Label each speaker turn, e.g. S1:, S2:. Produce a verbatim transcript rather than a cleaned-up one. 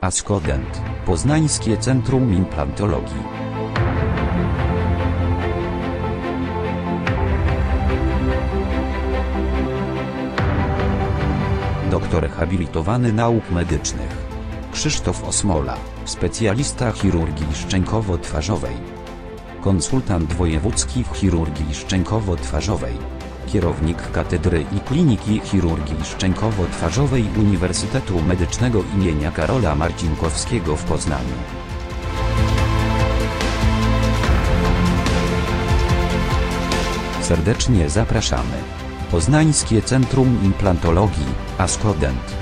S1: Askodent, Poznańskie Centrum Implantologii. Doktor habilitowany nauk medycznych Krzysztof Osmola, specjalista chirurgii szczękowo-twarzowej. Konsultant wojewódzki w chirurgii szczękowo-twarzowej. Kierownik Katedry i Kliniki Chirurgii Szczękowo-Twarzowej Uniwersytetu Medycznego imienia Karola Marcinkowskiego w Poznaniu. Serdecznie zapraszamy. Poznańskie Centrum Implantologii, Askodent.